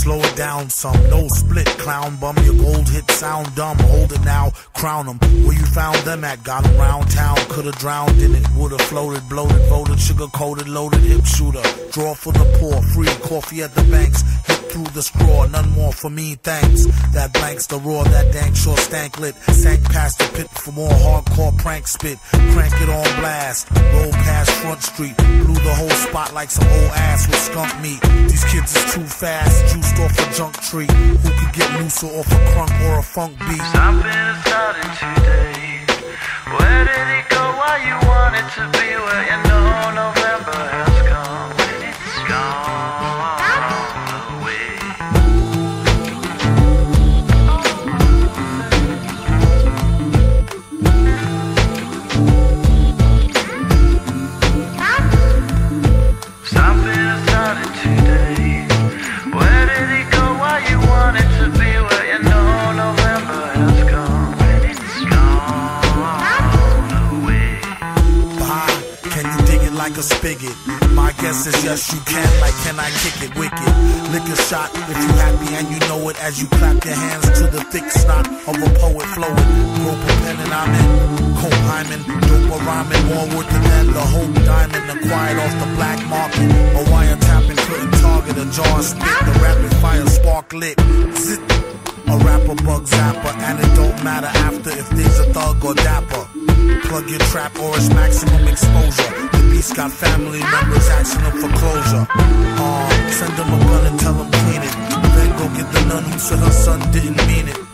slow it down some. No split, clown bum. Your gold hit sound dumb. Hold it now, crown them. Where you found them at? Got them round town. Could've drowned in it. Would've floated, bloated, voted, sugar coated, loaded, hip shooter. Draw for the poor, free coffee at the banks. Hit through the straw, none more for me, thanks. That blanks the roar, that dank sure stank lit. Sank past the pit for more hardcore prank spit. Crank it on blast, roll past Front Street. Blew the whole spot like some old ass with skunk meat. These kids is too fast, juiced off a junk tree. Who could get looser off a crunk or a funk beat? Something is starting today. Where did it go? Why you want it to be? Where you know November has come. It's gone away. Something is starting today. Where did it go? Why you want it to be? Where you know November has come. It's gone away. Can you dig it like a spigot? My guess is yes you can, like can I kick it wicked? Lick a shot if you happy and you know it. As you clap your hands to the thick snot of a poet flowing. Rope a pen and I'm in. Cope hymen, dope a rhyming. More wood than that, the hope diamond. Acquired off the black market. A wire tapping couldn't target a jar spit. The rapid fire spark lit. Zit. A rapper bug zapper, and it don't matter after if there's a thug or dapper. Plug your trap or it's maximum exposure. The beast got family members asking them for closure. Send them a gun and tell them clean it. Then go get the nun who said her son didn't mean it.